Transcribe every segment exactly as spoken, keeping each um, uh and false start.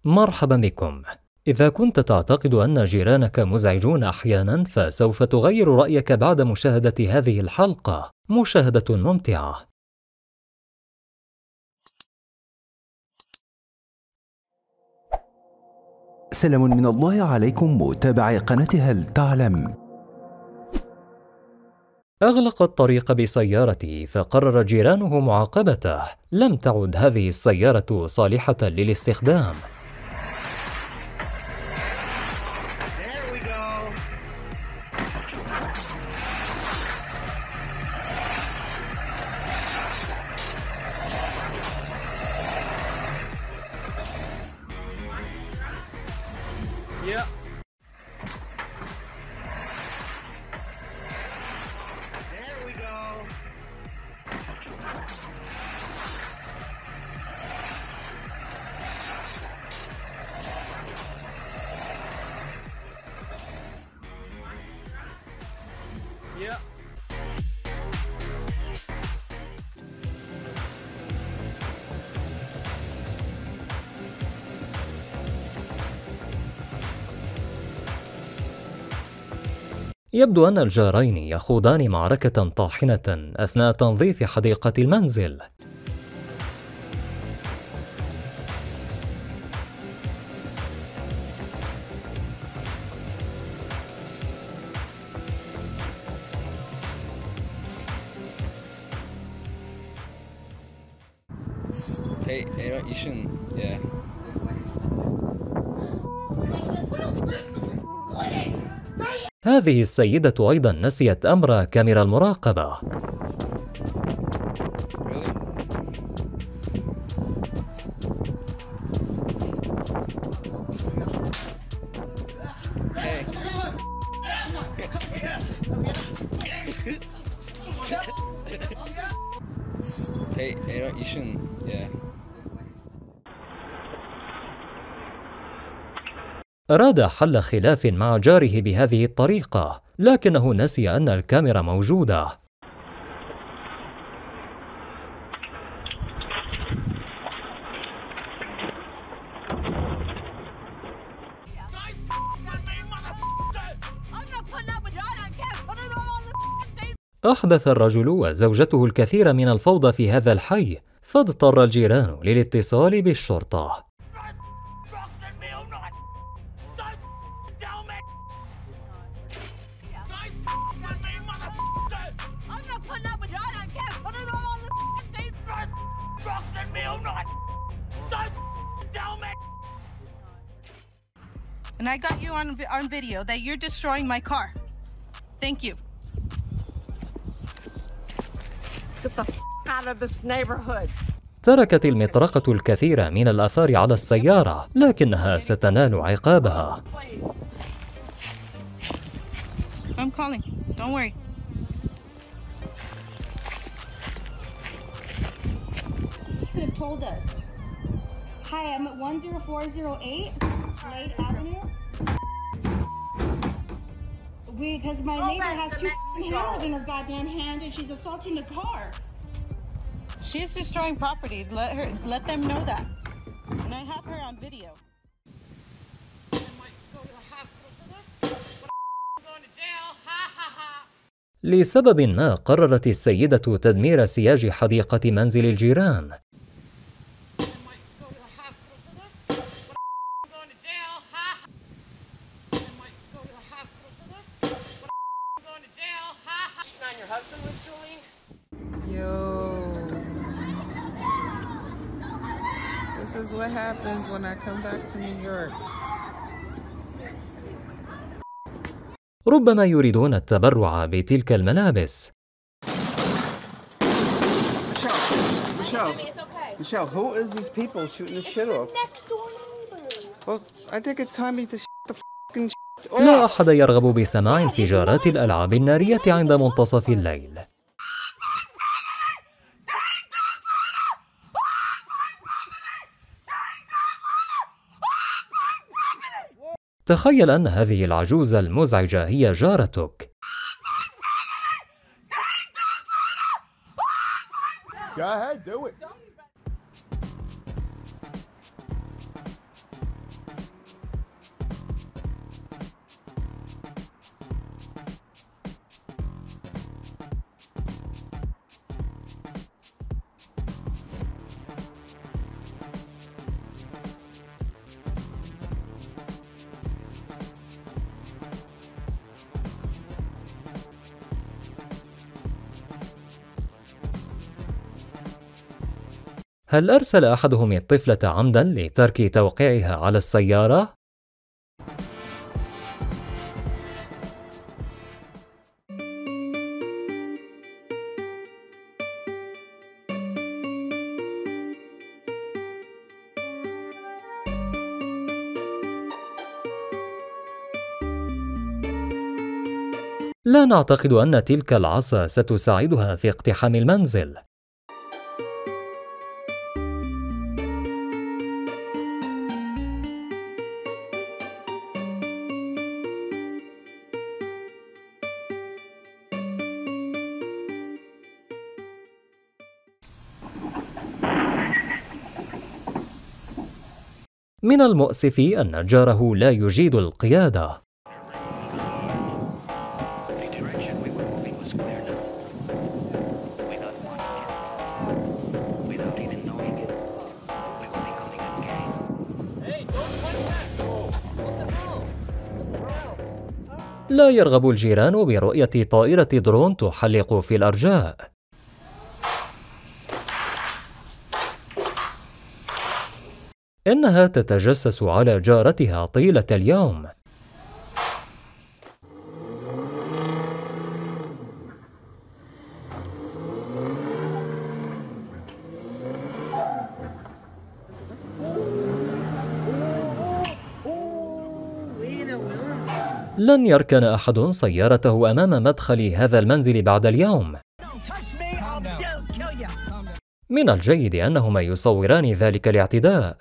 مرحبا بكم. إذا كنت تعتقد أن جيرانك مزعجون أحيانا، فسوف تغير رأيك بعد مشاهدة هذه الحلقة. مشاهدة ممتعة. سلام من الله عليكم متابعي قناة هل تعلم. أغلق الطريق بسيارته فقرر جيرانه معاقبته. لم تعد هذه السيارة صالحة للاستخدام. Yeah. There we go. Yeah. يبدو أن الجارين يخوضان معركة طاحنة أثناء تنظيف حديقة المنزل. Hey, hey, don't, you shouldn't, yeah. هذه السيدة أيضا نسيت أمر كاميرا المراقبة. Really? Hey. Hey, hey, don't, you shouldn't, yeah. أراد حل خلاف مع جاره بهذه الطريقة، لكنه نسي أن الكاميرا موجودة. أحدث الرجل وزوجته الكثير من الفوضى في هذا الحي، فاضطر الجيران للاتصال بالشرطة. And I got you on on video that you're destroying my car. Thank you. Get the f out of this neighborhood. تركت المطرقة الكثير من الآثار على السيارة، لكنها ستنال عقابها. I'm calling. Don't worry. You could have told us. Hi, I'm at one zero four zero eight Glade Avenue. Because my neighbor has two hammers in her goddamn hand and she's assaulting the car. She's destroying property. Let her. Let them know that. And I have her on video. لسبب ما قررت السيدة تدمير سياج حديقة منزل الجيران. Yo, this is what happens when I come back to New York. ربما يريدون التبرع بتلك الملابس. Michelle, Michelle, who is these people shooting the shit off? Next door neighbors. Well, I think it's time to shut the fucking shit off. لا أحد يرغب بسماع انفجارات الألعاب النارية عند منتصف الليل. تخيل أن هذه العجوز المزعجة هي جارتك. Go ahead, do it. هل أرسل أحدهم الطفلة عمداً لترك توقيعها على السيارة؟ لا نعتقد أن تلك العصا ستساعدها في اقتحام المنزل. من المؤسف أن جاره لا يجيد القيادة. لا يرغب الجيران برؤية طائرة درون تحلق في الأرجاء. إنها تتجسس على جارتها طيلة اليوم. لن يركن أحد سيارته أمام مدخل هذا المنزل بعد اليوم. من الجيد أنهما يصوران ذلك الاعتداء.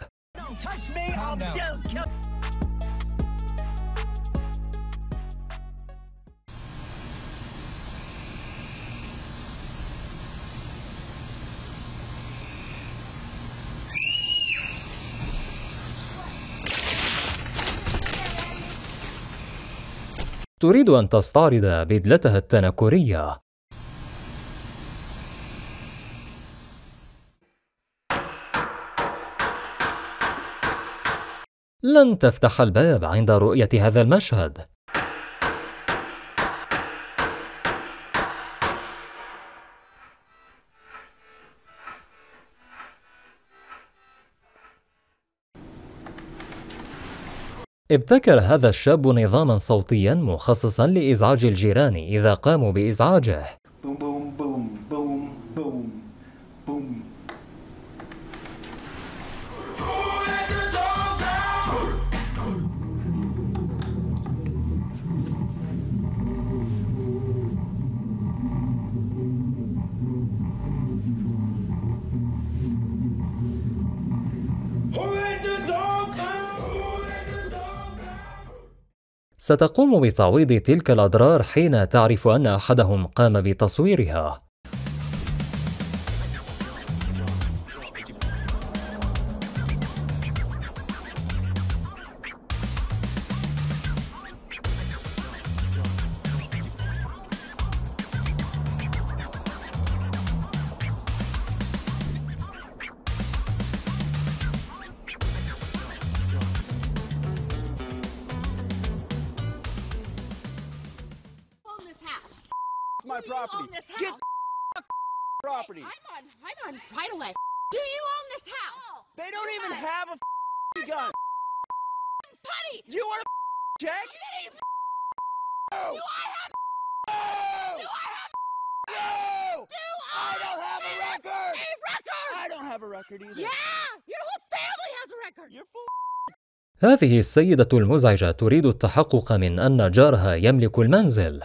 تريد أن تستعرض بدلتها التنكرية. لن تفتح الباب عند رؤية هذا المشهد. ابتكر هذا الشاب نظاماً صوتياً مخصصاً لإزعاج الجيران إذا قاموا بإزعاجه. بوم بوم بوم بوم بوم بوم. ستقوم بتعويض تلك الأضرار حين تعرف أن أحدهم قام بتصويرها. My property. Get the property. I'm on, I'm on title it. Do you own this house? They don't even have a gun. Putty! You want a check? No. Do I have No. Do I have No. Do I don't have a record. a record? I don't have a record either. Yeah! Your whole family has a record. You're full. هذه السيدة المزعجة تريد التحقق من أن جارها يملك المنزل.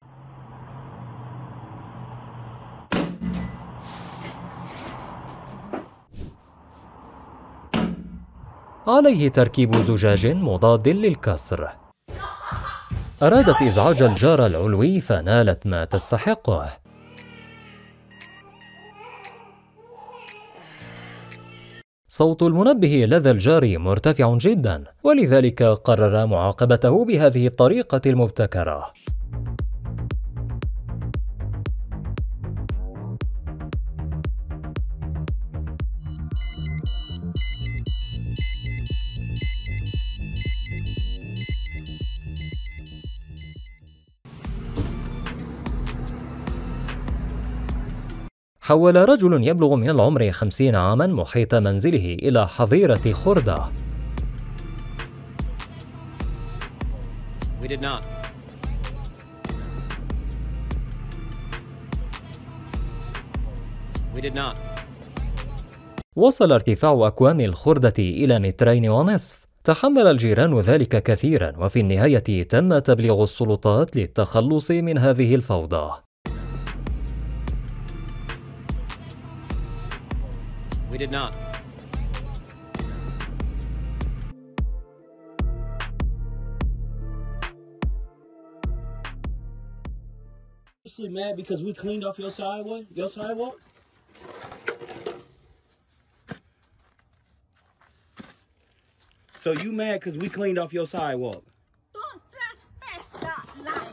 عليه تركيب زجاج مضاد للكسر. أرادت إزعاج الجار العلوي فنالت ما تستحقه. صوت المنبه لدى الجار مرتفع جدا، ولذلك قرر معاقبته بهذه الطريقة المبتكرة. حول رجل يبلغ من العمر خمسين عاما محيط منزله إلى حظيرة خردة. We did not. We did not. وصل ارتفاع أكوام الخردة إلى مترين ونصف. تحمل الجيران ذلك كثيرا، وفي النهاية تم تبليغ السلطات للتخلص من هذه الفوضى. We did not. Seriously mad because we cleaned off your sidewalk? Your sidewalk? So you mad because we cleaned off your sidewalk? Don't trespass that line.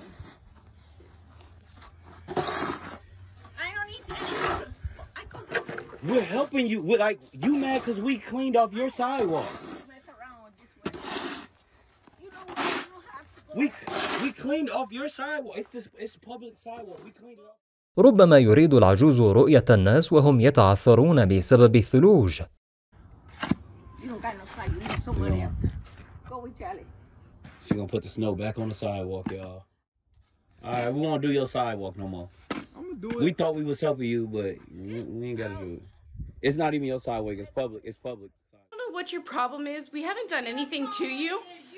I don't need anything. I can We're helping you. We're like, you mad because we cleaned off your sidewalk? mess around with this way. You know what? You don't have to go. We we cleaned off your sidewalk. It's this, it's a public sidewalk. We cleaned it off. ربما يريد العجوز رؤية الناس وهم يتعثرون بسبب الثلوج. You don't got no side. You need somebody else. Go with Charlie. She gonna put the snow back on the sidewalk, y'all. All right, we won't do your sidewalk no more. I'm gonna do it. We thought we was helping you, but we, we ain't gotta do it. It's not even your sidewalk. It's public. It's public. I don't know what your problem is. We haven't done anything to you.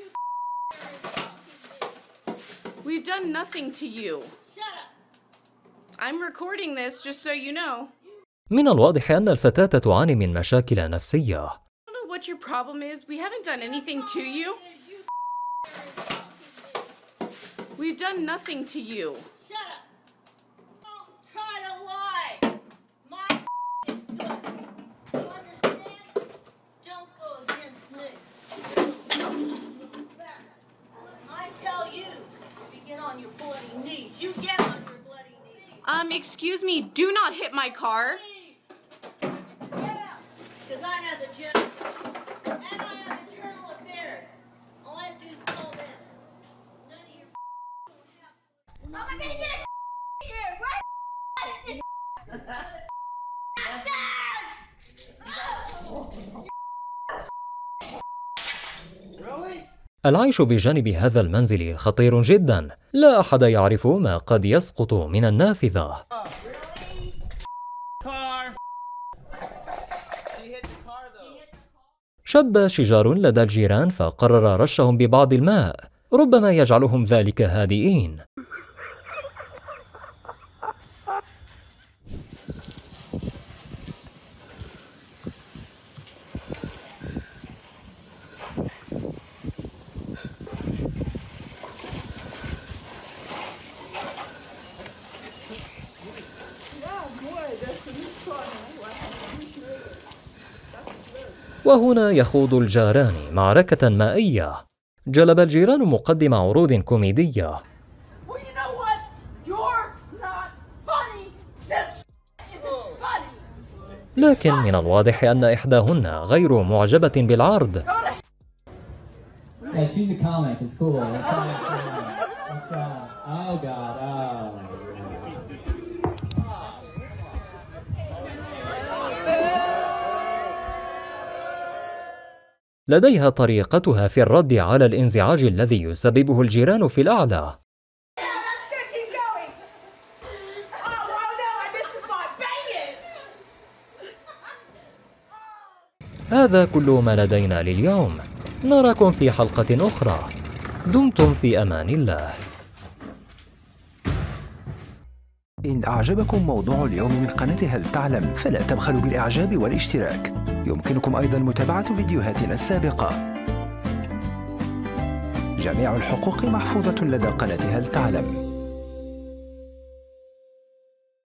We've done nothing to you. Shut up. I'm recording this just so you know. من الواضح أن الفتاة تعاني من مشاكل نفسية. I don't know what your problem is. We haven't done anything to you. We've done nothing to you. Shut up. Don't try to lie. My is good. You understand? Don't go against me. I tell you to get on your bloody knees. You get on your bloody knees. Um, excuse me, do not hit my car. Get out. Because I have the journal. And I have the journal affairs. All I have to do is call them. None of your I'm not gonna get here, right? العيش بجانب هذا المنزل خطير جدا. لا أحد يعرف ما قد يسقط من النافذة. شب شجار لدى الجيران فقرر رشهم ببعض الماء، ربما يجعلهم ذلك هادئين. وهنا يخوض الجاران معركة مائية. جلب الجيران مقدم عروض كوميدية. لكن من الواضح أن إحداهن غير معجبة بالعرض. لديها طريقتها في الرد على الانزعاج الذي يسببه الجيران في الأعلى. هذا كل ما لدينا لليوم. نراكم في حلقة أخرى. دمتم في أمان الله. إن أعجبكم موضوع اليوم من قناة هل تعلم فلا تبخلوا بالإعجاب والاشتراك. يمكنكم أيضا متابعة فيديوهاتنا السابقة. جميع الحقوق محفوظة لدى قناة هل تعلم.